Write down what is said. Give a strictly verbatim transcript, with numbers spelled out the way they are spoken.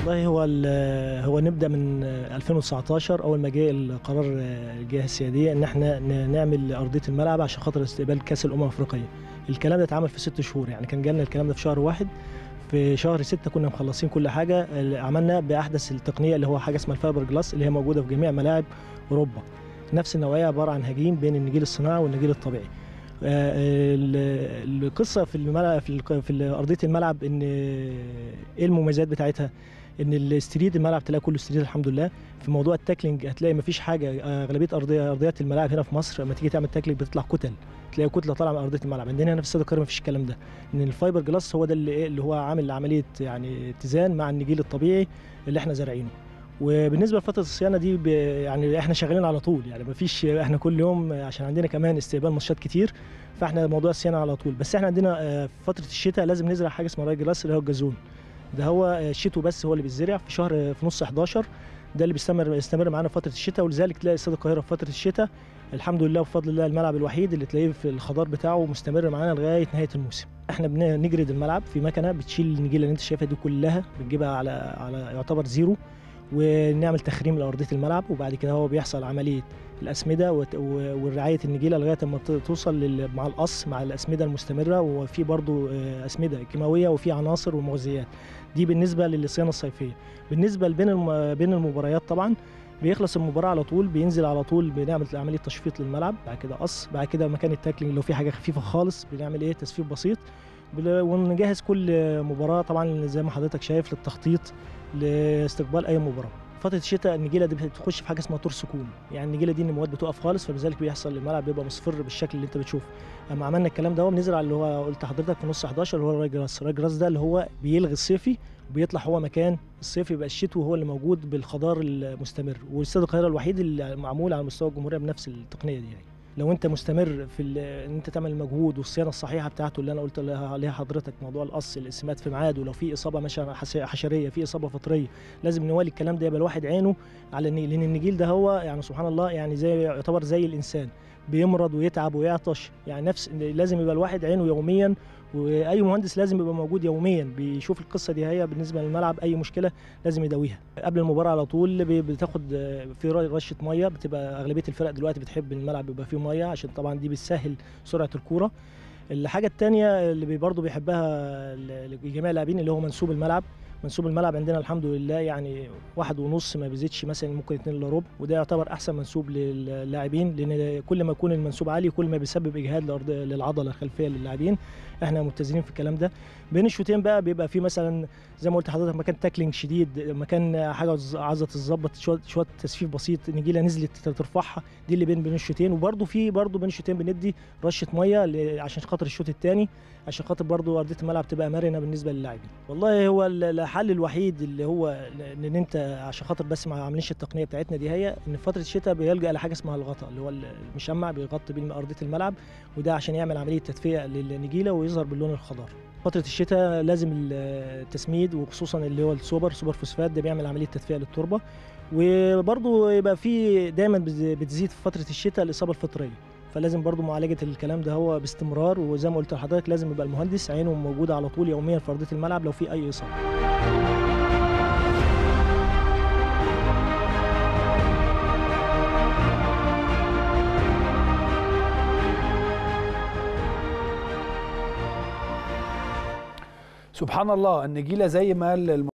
والله هو هو نبدا من ألفين وتسعتاشر اول ما جه القرار الجهه السياديه ان احنا نعمل ارضيه الملعب عشان خاطر استقبال كاس الامم الافريقيه. الكلام ده اتعمل في ست شهور، يعني كان جالنا الكلام ده في شهر واحد، في شهر ستة كنا مخلصين كل حاجه. عملنا باحدث التقنيه اللي هو حاجه اسمها الفايبر جلاس اللي هي موجوده في جميع ملاعب اوروبا. نفس النوعيه، عباره عن هجين بين النجيل الصناعي والنجيل الطبيعي. القصه في الملعب في, في ارضيه الملعب ان ايه المميزات بتاعتها؟ ان الاستريد الملعب تلاقي كله استريد الحمد لله. في موضوع التاكلينج هتلاقي مفيش حاجه، اغلبيه ارضيه ارضيات الملاعب هنا في مصر لما تيجي تعمل تاكلينج بتطلع كتل، تلاقي كتله طالعه من ارضيه الملعب. عندنا هنا في استاد القاهره مفيش الكلام ده، ان الفايبر جلاس هو ده اللي اللي هو عامل عمليه يعني اتزان مع النجيل الطبيعي اللي احنا زارعينه. وبالنسبه لفتره الصيانه دي يعني احنا شغالين على طول، يعني مفيش، احنا كل يوم عشان عندنا كمان استقبال ماتشات كتير، فاحنا موضوع الصيانه على طول. بس احنا عندنا في فتره الشتاء لازم نزرع حاجه اسمها راي جلاس اللي هو الجازون. ده هو الشتو بس هو اللي بيتزرع في شهر في نص حداشر، ده اللي بيستمر يستمر معانا في فتره الشتاء. ولذلك تلاقي استاد القاهره في فتره الشتاء الحمد لله وبفضل الله الملعب الوحيد اللي تلاقيه في الخضار بتاعه مستمر معانا لغايه نهايه الموسم. احنا بنجرد الملعب في مكنه بتشيل النجيله اللي انت شايفها دي كلها، بتجيبها على على يعتبر زيرو، ونعمل تخريم لارضيه الملعب. وبعد كده هو بيحصل عمليه الاسمده ورعايه النجيله لغايه ما توصل مع القص مع الاسمده المستمره، وفي برضو اسمده كيماويه وفي عناصر ومغذيات. دي بالنسبه للصيانه الصيفيه. بالنسبه بين بين المباريات طبعا بيخلص المباراه على طول بينزل على طول بنعمل عمليه تشفيط للملعب، بعد كده قص، بعد كده مكان التاكلينج لو في حاجه خفيفه خالص بنعمل ايه تصفيف بسيط، ونجهز كل مباراه طبعا زي ما حضرتك شايف للتخطيط لاستقبال اي مباراه. فتره الشتاء النجيله دي بتخش في حاجه اسمها طور سكون، يعني النجيله دي النموات بتقف خالص، فلذلك بيحصل الملعب بيبقى مصفر بالشكل اللي انت بتشوفه. اما عملنا الكلام ده هو بنزرع اللي هو قلت لحضرتك في نص حداشر اللي هو الراي جراس. الراي جراس ده اللي هو بيلغي الصيفي وبيطلع هو مكان الصيفي، يبقى الشتوي هو اللي موجود بالخضار المستمر. واستاد القاهره الوحيد اللي معمول على مستوى الجمهوريه بنفس التقنيه دي. يعني لو انت مستمر في ان انت تعمل المجهود والصيانه الصحيحه بتاعته اللي انا قلت عليها حضرتك، موضوع القص الاسمات في ميعاده، ولو في اصابه مثلا حشريه في اصابه فطريه لازم نوالي الكلام ده، يبقى الواحد عينه على النجيل، لان النجيل ده هو يعني سبحان الله يعني زي يعتبر زي الانسان بيمرض ويتعب ويعطش، يعني نفس لازم يبقى الواحد عينه يوميا، واي مهندس لازم يبقى موجود يوميا بيشوف القصه دي. هي بالنسبه للملعب اي مشكله لازم يداويها قبل المباراه على طول. بتاخد في رشه ميه، بتبقى اغلبيه الفرق دلوقتي بتحب الملعب يبقى فيه ميه عشان طبعا دي بتسهل سرعه الكوره. الحاجه الثانيه اللي برضه بيحبها جميع اللاعبين اللي هو منسوب الملعب. منسوب الملعب عندنا الحمد لله يعني واحد ونص ما بيزيدش، مثلا ممكن اتنين الا ربع، وده يعتبر احسن منسوب للاعبين، لان كل ما يكون المنسوب عالي كل ما بيسبب اجهاد للعضله الخلفيه للاعبين. احنا متزنين في الكلام ده. بين الشوطين بقى بيبقى في مثلا زي ما قلت لحضرتك مكان تاكلينج شديد، مكان حاجه عايزه تتظبط، شويه شويه تسفيف بسيط، نجيله نزلت ترفعها، دي اللي بين بين الشوطين. وبرده في برده بين الشوطين بندي رشه ميه عشان خاطر الشوط الثاني، عشان خاطر برده ارضيه الملعب تبقى مرنه بالنسبه للاعبين. والله هو الحل الوحيد اللي هو ان انت عشان خاطر بس ما عاملينش التقنيه بتاعتنا دي، هي ان في فتره الشتاء بيلجا لحاجه اسمها الغطاء اللي هو المشمع بيغطي بين ارضيه الملعب، وده عشان يعمل عمليه تدفئه للنجيله ويظهر باللون الخضار. فتره الشتاء لازم التسميد، وخصوصا اللي هو السوبر سوبر فوسفات ده بيعمل عمليه تدفئه للتربه. وبرضه يبقى في دايما بتزيد في فتره الشتاء الاصابه الفطريه، فلازم برضو معالجه الكلام ده هو باستمرار. وزي ما قلت لحضرتك لازم يبقى المهندس عينه موجوده على طول يوميا في ارضيه الملعب لو في اي اصابه. سبحان الله، النجيله زي ما